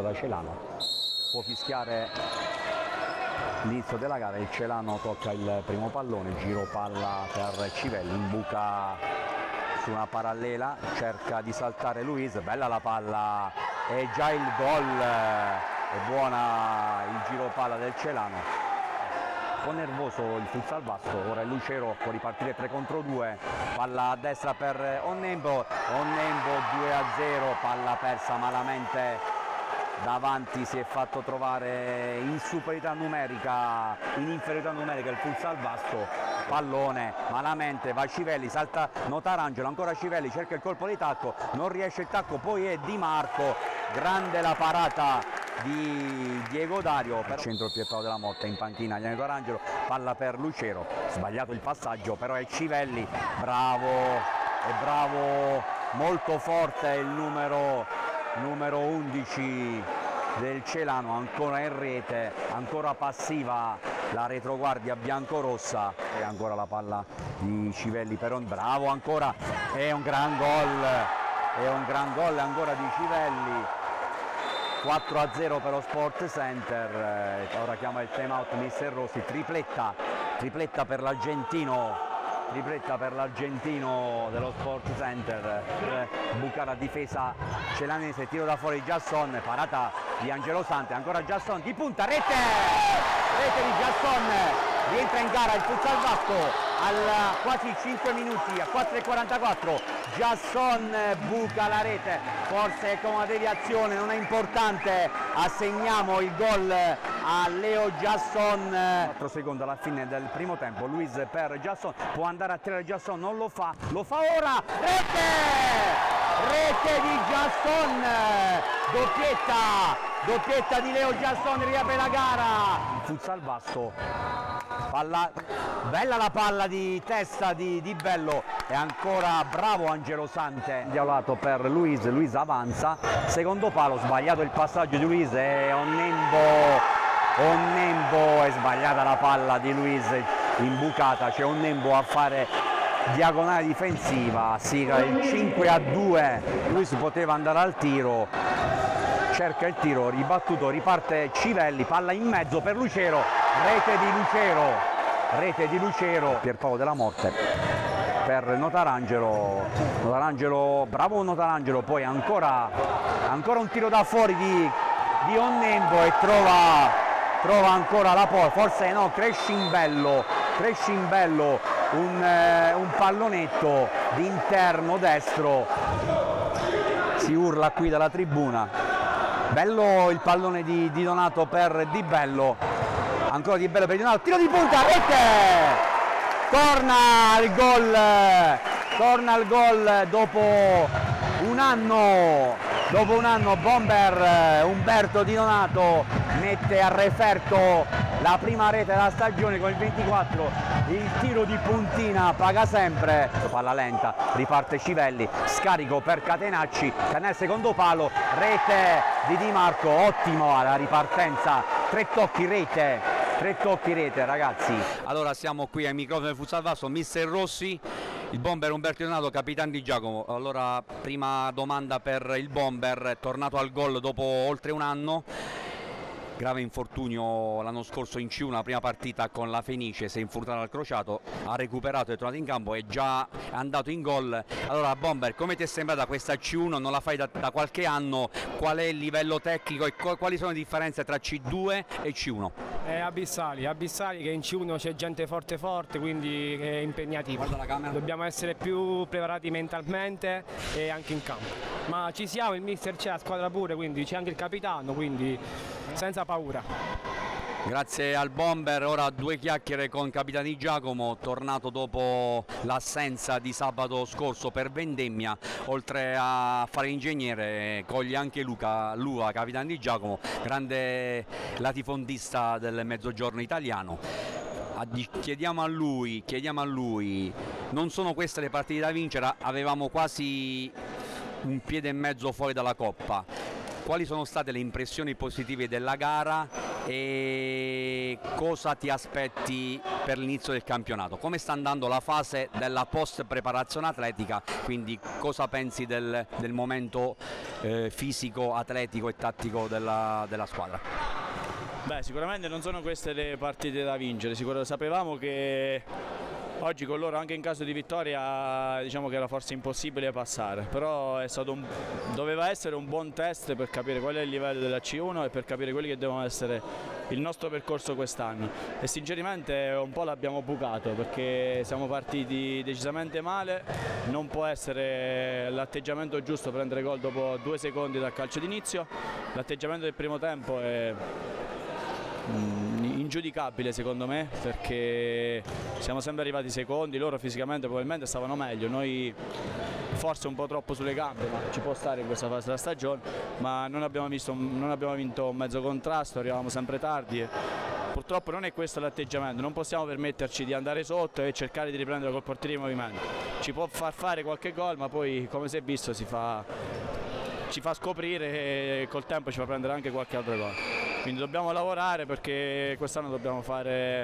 persa da Celano. Può fischiare l'inizio della gara, il Celano tocca il primo pallone, giro palla per Civelli, imbuca su una parallela, cerca di saltare Luis, bella la palla e già il gol, è buona il giro palla del Celano. Un po' nervoso il futsal basso, ora il Lucero può ripartire 3 contro 2, palla a destra per Onnembo, 2-0, palla persa malamente davanti, si è fatto trovare in superiorità numerica, in inferiorità numerica il futsal basso, pallone malamente, va Civelli, salta Notarangelo, ancora Civelli, cerca il colpo di tacco, non riesce il tacco, poi è Di Marco, grande la parata di Diego Dario, per centro il Pierpaolo Della Motta, in panchina Glianeto Arangelo, palla per Lucero, sbagliato il passaggio, però è Civelli, bravo, è bravo, molto forte il numero 11 del Celano, ancora in rete, ancora passiva la retroguardia biancorossa e ancora la palla di Civelli, però bravo ancora, è un gran gol ancora di Civelli. 4-0 per lo Sport Center, ora chiama il time out mister Rossi, tripletta per l'argentino dello Sport Center, buca difesa celanese, tiro da fuori Giasson, parata di Angelo Sante, ancora Giasson di punta, rete di Giasson, rientra in gara il futsal Vasco a quasi 5 minuti, a 4:44, Giasson buca la rete, forse con una deviazione, non è importante, assegniamo il gol a Leo Giasson. 4 secondi alla fine del primo tempo, Luis per Giasson, può andare a tirare Giasson, non lo fa ora, rete di Giasson, doppietta di Leo Giasson, riapre la gara. Il futsal basso, palla, bella la palla di testa di Bello e ancora bravo Angelo Sante, diavolato per Luis avanza, secondo palo, sbagliato il passaggio di Luis e Onnembo, è sbagliata la palla di Luis, imbucata, c'è Onnembo a fare diagonale difensiva, sì, il 5-2, lui si poteva andare al tiro, cerca il tiro, ribattuto, riparte Civelli, palla in mezzo per Lucero, rete di Lucero, Pierpaolo Della Morte per Notarangelo, bravo Notarangelo, poi ancora un tiro da fuori di Onnembo e trova ancora la porta, forse no, cresce in bello, un pallonetto di interno destro, si urla qui dalla tribuna, bello il pallone di Donato per Di Bello, ancora Di Bello per Donato, tiro di punta, rete, torna al gol dopo un anno, bomber Umberto Di Donato mette a referto la prima rete della stagione con il 24, il tiro di puntina paga sempre, palla lenta, riparte Civelli, scarico per Catenacci, nel secondo palo, rete di Di Marco, ottimo alla ripartenza, 3 tocchi rete ragazzi. Allora siamo qui ai microfoni del futsal Vasto, mister Rossi, il bomber Umberto Di Donato, capitano di Giacomo. Allora, prima domanda per il bomber, è tornato al gol dopo oltre un anno, grave infortunio l'anno scorso in C1, la prima partita con la Fenice, si è infortunato al crociato, ha recuperato, è tornato in campo, è già andato in gol. Allora bomber, come ti è sembrata questa C1? Non la fai da qualche anno, qual è il livello tecnico e quali sono le differenze tra C2 e C1? Abissali, che in C1 c'è gente forte, quindi è impegnativo. Guarda la camera. Dobbiamo essere più preparati mentalmente e anche in campo. Ma ci siamo, il mister c'è, la squadra pure, quindi c'è anche il capitano, quindi senza paura. Grazie al bomber, ora 2 chiacchiere con capitano di Giacomo, tornato dopo l'assenza di sabato scorso per vendemmia, oltre a fare l'ingegnere coglie anche Lua, capitano di Giacomo, grande latifondista del mezzogiorno italiano. Chiediamo a lui, non sono queste le partite da vincere, avevamo quasi un piede e mezzo fuori dalla Coppa. Quali sono state le impressioni positive della gara e cosa ti aspetti per l'inizio del campionato? Come sta andando la fase della post preparazione atletica, quindi cosa pensi del momento fisico, atletico e tattico della squadra? Beh, sicuramente non sono queste le partite da vincere, sapevamo che oggi con loro anche in caso di vittoria diciamo che era forse impossibile passare, però doveva essere un buon test per capire qual è il livello della C1 e per capire quelli che devono essere il nostro percorso quest'anno, e sinceramente un po' l'abbiamo bucato perché siamo partiti decisamente male. Non può essere l'atteggiamento giusto prendere gol dopo 2 secondi dal calcio d'inizio. L'atteggiamento del primo tempo è ingiudicabile secondo me, perché siamo sempre arrivati secondi, loro fisicamente probabilmente stavano meglio, noi forse un po' troppo sulle gambe, ma ci può stare in questa fase della stagione, ma non abbiamo vinto un mezzo contrasto, arrivavamo sempre tardi e purtroppo non è questo l'atteggiamento. Non possiamo permetterci di andare sotto e cercare di riprendere col portiere in movimento. Ci può far fare qualche gol, ma poi come si è visto ci fa scoprire e col tempo ci fa prendere anche qualche altro gol. Quindi dobbiamo lavorare perché quest'anno dobbiamo fare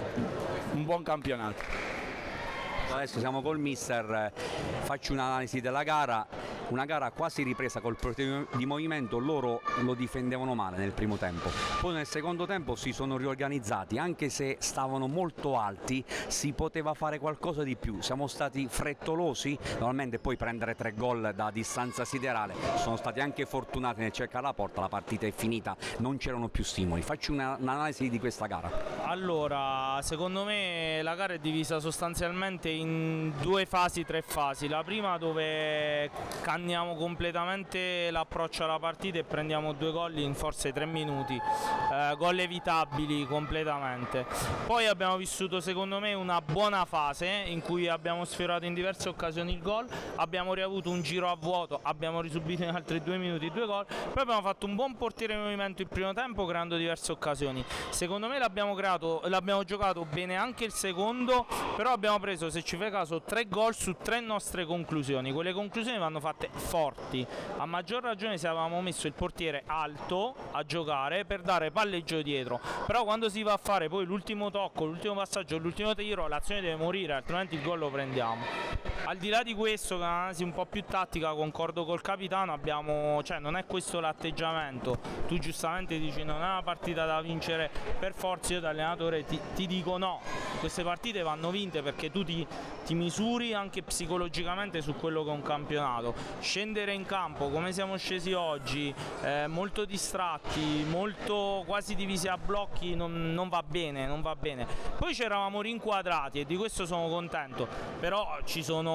un buon campionato. Adesso siamo col mister, faccio un'analisi della gara, una gara quasi ripresa col portiere di movimento. Loro lo difendevano male nel primo tempo, poi nel secondo tempo si sono riorganizzati, anche se stavano molto alti si poteva fare qualcosa di più, siamo stati frettolosi, normalmente poi prendere 3 gol da distanza siderale, sono stati anche fortunati nel cercare la porta, la partita è finita, non c'erano più stimoli. Faccio un'analisi di questa gara. Allora, secondo me la gara è divisa sostanzialmente in 2 fasi, 3 fasi. La prima dove canniamo completamente l'approccio alla partita e prendiamo 2 gol in forse 3 minuti, gol evitabili completamente. Poi abbiamo vissuto secondo me una buona fase in cui abbiamo sfiorato in diverse occasioni il gol, abbiamo riavuto un giro a vuoto, abbiamo risubito in altri 2 minuti 2 gol, poi abbiamo fatto un buon portiere in movimento il primo tempo creando diverse occasioni. Secondo me l'abbiamo giocato bene anche il secondo, però abbiamo preso, se ci fai caso, 3 gol su 3 nostre conclusioni. Quelle conclusioni vanno fatte forti, a maggior ragione se avevamo messo il portiere alto a giocare per dare palleggio dietro, però quando si va a fare poi l'ultimo tocco, l'ultimo passaggio, l'ultimo tiro, l'azione deve morire, altrimenti il gol lo prendiamo. Al di là di questo, che è un'analisi un po' più tattica, concordo col capitano, non è questo l'atteggiamento. Tu giustamente dici non è una partita da vincere per forza, io da allenatore ti dico no, queste partite vanno vinte perché tu ti misuri anche psicologicamente su quello che è un campionato. Scendere in campo come siamo scesi oggi, molto distratti, molto quasi divisi a blocchi, non va bene, non va bene. Poi ci eravamo rinquadrati e di questo sono contento, però ci sono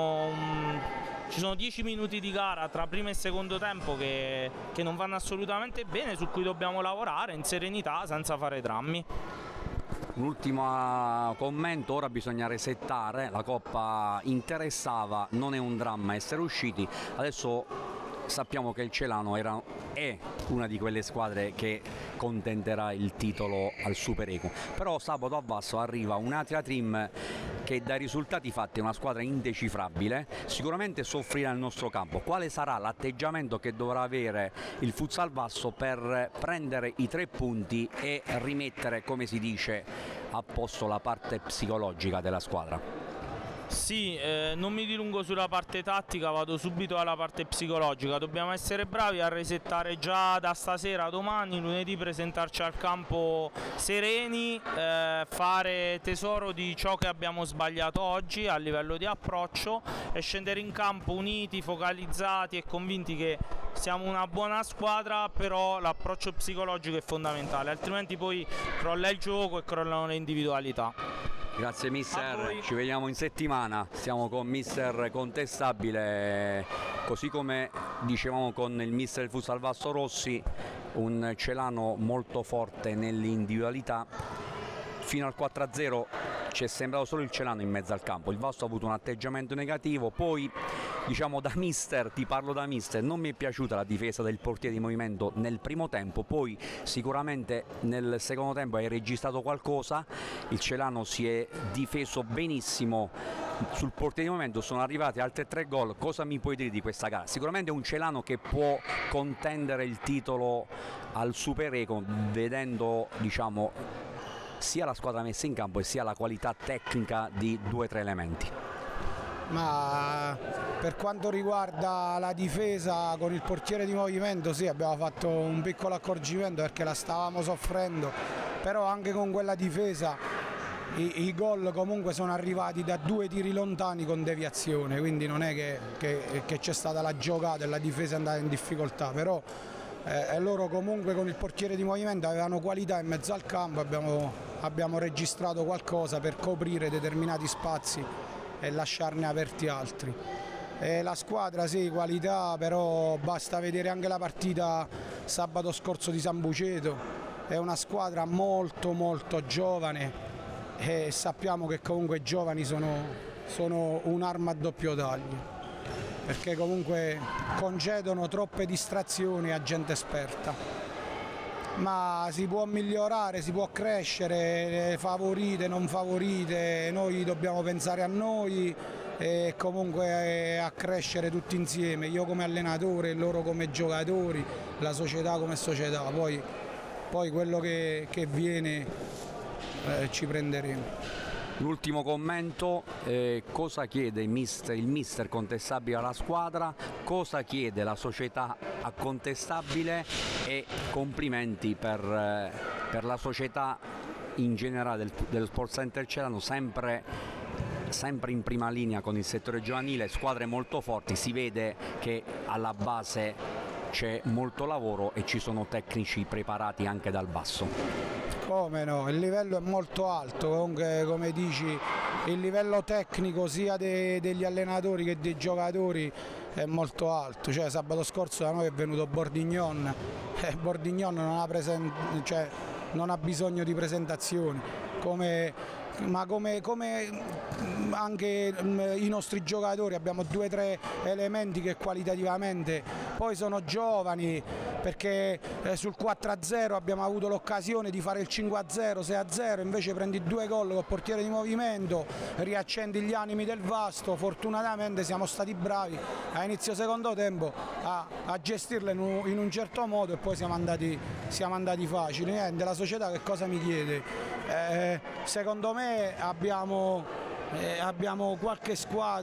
10 minuti di gara tra primo e secondo tempo che non vanno assolutamente bene, su cui dobbiamo lavorare in serenità senza fare drammi. Un ultimo commento, ora bisogna resettare, la Coppa interessava, non è un dramma essere usciti, adesso sappiamo che il Celano è una di quelle squadre che contenderà il titolo al Super Equo, però sabato a Vasto arriva un Atria Trim che dai risultati fatti è una squadra indecifrabile, sicuramente soffrirà nel nostro campo. Quale sarà l'atteggiamento che dovrà avere il Futsal Vasto per prendere i 3 punti e rimettere, come si dice, a posto la parte psicologica della squadra? Sì, non mi dilungo sulla parte tattica, vado subito alla parte psicologica. Dobbiamo essere bravi a resettare già da stasera, domani, lunedì, presentarci al campo sereni, fare tesoro di ciò che abbiamo sbagliato oggi a livello di approccio e scendere in campo uniti, focalizzati e convinti che siamo una buona squadra, però l'approccio psicologico è fondamentale, altrimenti poi crolla il gioco e crollano le individualità. Grazie mister, ci vediamo in settimana, siamo con mister contestabile, così come dicevamo con il mister del Futsal Vasto Rossi, un Celano molto forte nell'individualità. Fino al 4-0 c'è sembrato solo il Celano in mezzo al campo, il Vasto ha avuto un atteggiamento negativo. Poi diciamo da mister, ti parlo da mister, non mi è piaciuta la difesa del portiere di movimento nel primo tempo, poi sicuramente nel secondo tempo hai registrato qualcosa, il Celano si è difeso benissimo sul portiere di movimento, sono arrivati altri 3 gol. Cosa mi puoi dire di questa gara? Sicuramente è un Celano che può contendere il titolo al Super Eco, vedendo diciamo sia la squadra messa in campo e sia la qualità tecnica di 2 o 3 elementi. Ma per quanto riguarda la difesa con il portiere di movimento, sì, abbiamo fatto un piccolo accorgimento perché la stavamo soffrendo, però anche con quella difesa i gol comunque sono arrivati da 2 tiri lontani con deviazione, quindi non è che c'è stata la giocata e la difesa è andata in difficoltà, però loro comunque con il portiere di movimento avevano qualità in mezzo al campo, abbiamo registrato qualcosa per coprire determinati spazi e lasciarne aperti altri. La squadra sì, qualità, però basta vedere anche la partita sabato scorso di San Buceto, è una squadra molto molto giovane e sappiamo che comunque i giovani sono un'arma a doppio taglio, perché comunque concedono troppe distrazioni a gente esperta, ma si può migliorare, si può crescere, favorite, non favorite, noi dobbiamo pensare a noi e comunque a crescere tutti insieme, io come allenatore, loro come giocatori, la società come società, poi quello che viene ci prenderemo. L'ultimo commento, cosa chiede il mister Contestabile alla squadra, cosa chiede la società a Contestabile, e complimenti per la società in generale dello Sport Center Celano, sempre in prima linea con il settore giovanile, squadre molto forti, si vede che alla base c'è molto lavoro e ci sono tecnici preparati anche dal basso. Come no, il livello è molto alto, comunque come dici il livello tecnico sia degli allenatori che dei giocatori è molto alto, cioè sabato scorso da noi è venuto Bordignon e Bordignon non ha bisogno di presentazioni, ma come anche i nostri giocatori abbiamo 2 o 3 elementi che qualitativamente poi sono giovani, perché sul 4-0 abbiamo avuto l'occasione di fare il 5-0, 6-0, invece prendi 2 gol col portiere di movimento, riaccendi gli animi del Vasto. Fortunatamente siamo stati bravi a inizio secondo tempo a gestirle in un certo modo e poi siamo andati facili. Niente, la società che cosa mi chiede? Secondo me abbiamo qualche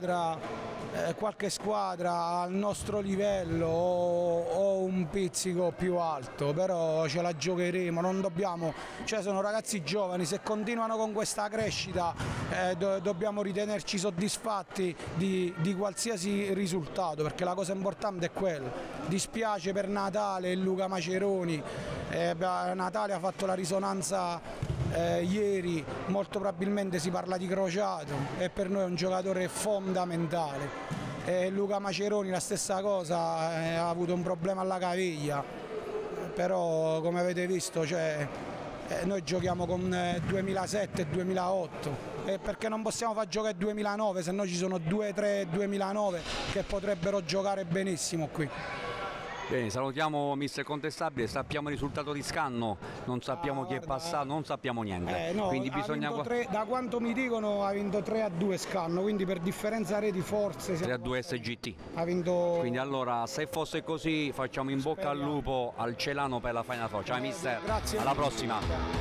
squadra al nostro livello o un pizzico più alto, però ce la giocheremo, non dobbiamo, cioè sono ragazzi giovani, se continuano con questa crescita dobbiamo ritenerci soddisfatti di qualsiasi risultato, perché la cosa importante è quella. Dispiace per Natale e Luca Maceroni, Natale ha fatto la risonanza ieri, molto probabilmente si parla di crociato e per noi è un giocatore fondamentale. Luca Maceroni la stessa cosa, ha avuto un problema alla caviglia, però come avete visto noi giochiamo con 2007 e 2008 perché non possiamo far giocare 2009, se no ci sono 2-3 2009 che potrebbero giocare benissimo qui. Bene, salutiamo mister Contestabile, sappiamo il risultato di Scanno, non sappiamo chi è passato, non sappiamo niente. No, quindi bisogna... da quanto mi dicono ha vinto 3-2 Scanno, quindi per differenza reti forse... 3-2 SGT. Ha vinto... Quindi allora, se fosse così, facciamo in bocca al lupo al Celano per la Final Four. Ciao mister, grazie, alla prossima.